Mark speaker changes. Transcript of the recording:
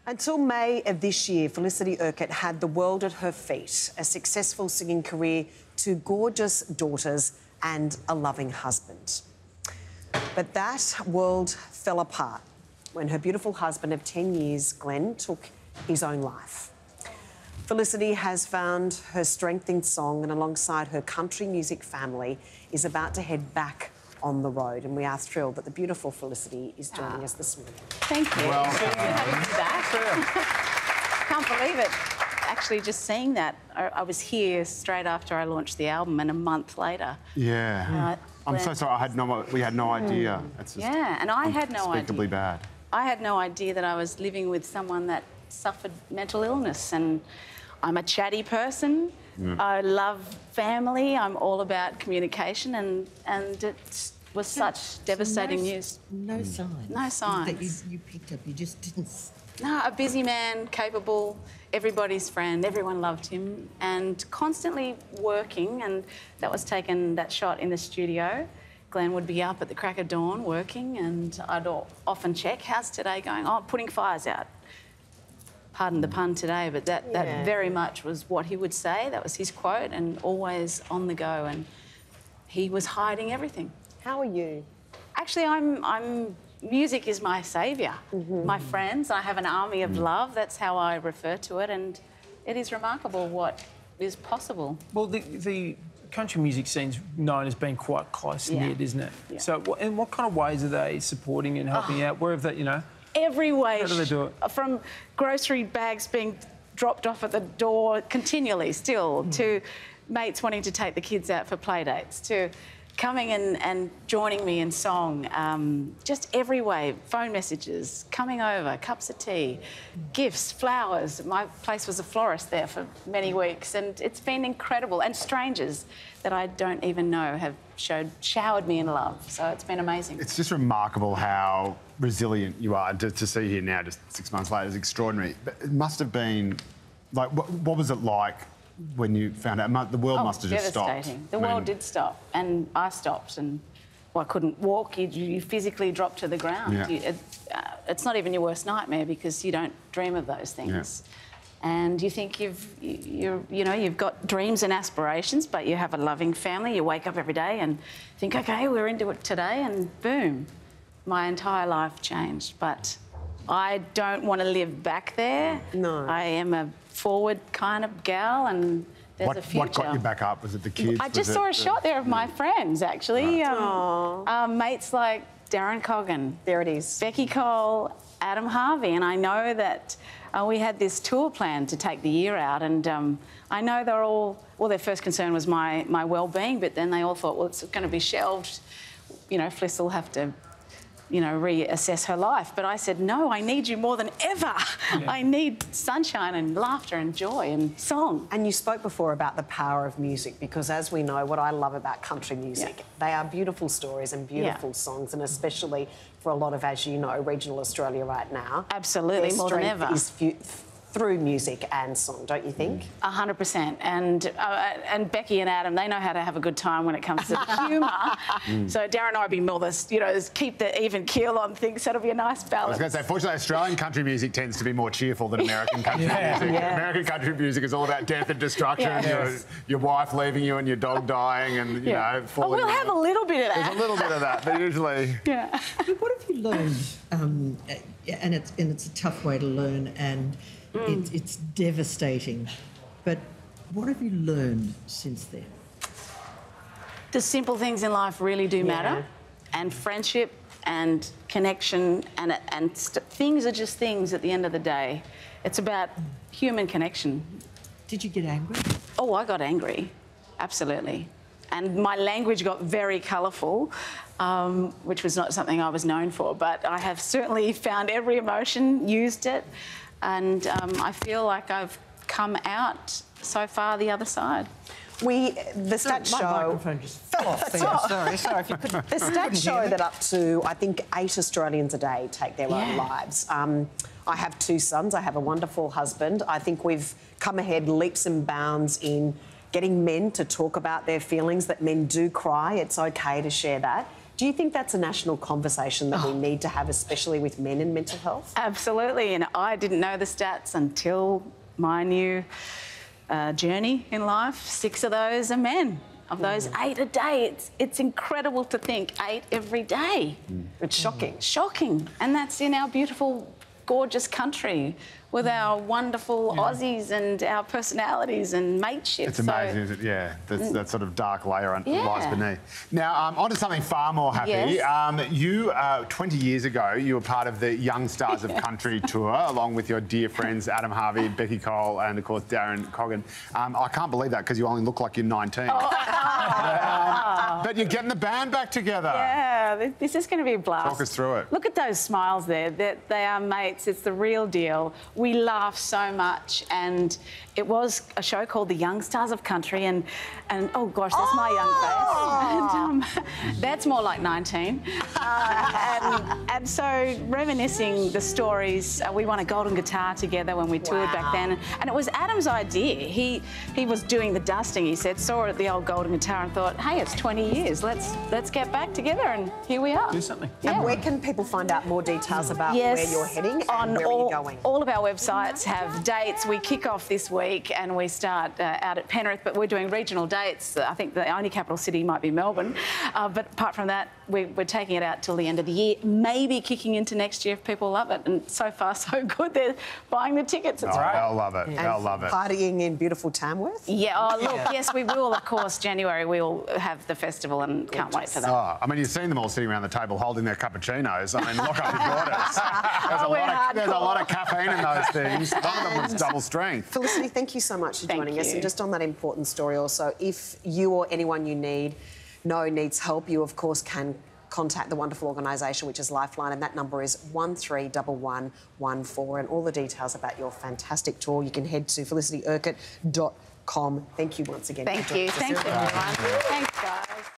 Speaker 1: Until May of this year, Felicity Urquhart had the world at her feet, a successful singing career, two gorgeous daughters and a loving husband. But that world fell apart when her beautiful husband of 10 years, Glenn, took his own life. Felicity has found her strength in song and alongside her country music family is about to head back on the road, and we are thrilled that the beautiful Felicity is joining us this morning.
Speaker 2: Thank you.
Speaker 3: Well,
Speaker 2: Can't believe it. Actually, just seeing that, I was here straight after I launched the album, and a month later.
Speaker 3: Yeah. I'm so sorry. We had no idea. It's just
Speaker 2: and I had no idea.
Speaker 3: unspeakably bad.
Speaker 2: I had no idea that I was living with someone that suffered mental illness, and I'm a chatty person. I love family. I'm all about communication, and it was such devastating news.
Speaker 4: No signs.
Speaker 2: No signs.
Speaker 4: That you picked up. You just didn't.
Speaker 2: No, a busy man, capable, everybody's friend. Everyone loved him, and constantly working. And that was taken, that shot in the studio. Glenn would be up at the crack of dawn working, and I'd often check, how's today going? Oh, putting fires out. Pardon the pun today, but that very much was what he would say. That was his quote, and always on the go. And he was hiding everything.
Speaker 1: How are you?
Speaker 2: Actually, music is my saviour. My friends, I have an army of love. That's how I refer to it, and it is remarkable what is possible.
Speaker 5: Well, the country music scene's known as being quite close-knit, isn't it? Yeah. So, in what kind of ways are they supporting and helping out? Where have they, you know?
Speaker 2: Every way.
Speaker 5: How do they do it?
Speaker 2: From grocery bags being dropped off at the door continually still, to mates wanting to take the kids out for play dates, to coming and joining me in song, just every way, phone messages, coming over, cups of tea, gifts, flowers. My place was a florist there for many weeks, and it's been incredible. And strangers that I don't even know have showered me in love, so it's been amazing.
Speaker 3: It's just remarkable how resilient you are. To see here now, just 6 months later, is extraordinary. But it must have been, like, what was it like when you found out? The world must have just stopped.
Speaker 2: Devastating. The world did stop, and I stopped, and I couldn't walk. You physically dropped to the ground.
Speaker 3: Yeah.
Speaker 2: It's not even your worst nightmare because you don't dream of those things. Yeah. And you think you've got dreams and aspirations, but you have a loving family. You wake up every day and think, OK, we're into it today, and boom, my entire life changed. But I don't want to live back there.
Speaker 1: No.
Speaker 2: I am a forward kind of gal, and there's a future.
Speaker 3: What got you back up? Was it the kids?
Speaker 2: I just saw a shot there of my friends, actually.
Speaker 1: Right.
Speaker 2: Mates like Darren Coggan.
Speaker 1: There it is.
Speaker 2: Becky Cole, Adam Harvey, and I know that we had this tour planned to take the year out, and I know they're all... Well, their first concern was my well-being, but then they all thought, well, it's going to be shelved. You know, Fliss will have to, you know, reassess her life. But I said, no, I need you more than ever. Yeah. I need sunshine and laughter and joy and song.
Speaker 1: And you spoke before about the power of music, because as we know, what I love about country music, they are beautiful stories and beautiful songs, and especially for a lot of, as you know, regional Australia right now.
Speaker 2: Absolutely, more than ever.
Speaker 1: Is through music and song, don't you think?
Speaker 2: 100%. And Becky and Adam, they know how to have a good time when it comes to humour. So Darren and I be more this, you know, keep the even keel on things, so it'll be a nice balance.
Speaker 3: I was going to say, fortunately, Australian country music tends to be more cheerful than American country music. American country music is all about death and destruction, your wife leaving you and your dog dying and, you know, falling.
Speaker 2: We'll have a little bit of that.
Speaker 3: There's a little bit of that, but usually...
Speaker 4: But what have you learned? And it's a tough way to learn, and it's devastating. But what have you learned since then?
Speaker 2: The simple things in life really do matter, and friendship and connection, and things are just things at the end of the day. It's about human connection.
Speaker 4: Did you get angry?
Speaker 2: Oh, I got angry, absolutely. And my language got very colourful, which was not something I was known for, but I have certainly found every emotion, used it, and I feel like I've come out so far the other side.
Speaker 1: The stats show...
Speaker 4: My microphone just fell off there. Sorry, if you could...
Speaker 1: The stats show that up to, I think, 8 Australians a day take their own lives. I have 2 sons. I have a wonderful husband. I think we've come ahead leaps and bounds in getting men to talk about their feelings, that men do cry. It's OK to share that. Do you think that's a national conversation that we need to have, especially with men in mental health?
Speaker 2: Absolutely, and I didn't know the stats until my new journey in life. 6 of those are men. Of those, 8 a day. It's incredible to think 8 every day.
Speaker 1: It's shocking.
Speaker 2: Shocking. And that's in our beautiful, gorgeous country with our wonderful Aussies and our personalities and mateship.
Speaker 3: It's amazing, isn't it? Yeah, that sort of dark layer lies beneath. Now, on to something far more happy.
Speaker 2: Yes.
Speaker 3: You, 20 years ago, you were part of the Young Stars of Country tour, along with your dear friends Adam Harvey, Becky Cole, and of course Darren Coggan. I can't believe that because you only look like you're 19. But you're getting the band back together.
Speaker 2: Yeah, this is going to be a blast.
Speaker 3: Talk us through it.
Speaker 2: Look at those smiles there. They are mates. It's the real deal. We laugh so much, and it was a show called The Young Stars of Country, and oh gosh, that's my young face. And, that's more like 19. And so reminiscing the stories, we won a golden guitar together when we toured back then, and it was Adam's idea. He was doing the dusting. He said, saw it at the old golden guitar and thought, hey, it's 20 years. Let's get back together, and here we are.
Speaker 5: Do something.
Speaker 1: Yeah. And where can people find out more details about where you're heading and where you're going?
Speaker 2: All of our websites have dates. We kick off this week and we start out at Penrith, but we're doing regional dates. I think the only capital city might be Melbourne. But apart from that, we're taking it out till the end of the year, maybe kicking into next year if people love it. And so far, so good. They're buying the tickets. It's great.
Speaker 3: They'll love it. They'll love it.
Speaker 1: Partying in beautiful Tamworth?
Speaker 2: Yeah, look, yes, we will, of course. January, we will have the festival and can't wait for that.
Speaker 3: Oh, I mean, you've seen them all sitting around the table holding their cappuccinos. I mean, look up your daughters. There's a lot of caffeine in those things. Some of them was double strength.
Speaker 1: Felicity, thank you so much for joining us. And just on that important story also, if you or anyone you know needs help, you, of course, can contact the wonderful organisation, which is Lifeline, and that number is 131114. And all the details about your fantastic tour, you can head to felicityurquhart.com. Thank you once again.
Speaker 2: Thank you. Thanks, everyone. Thanks, guys.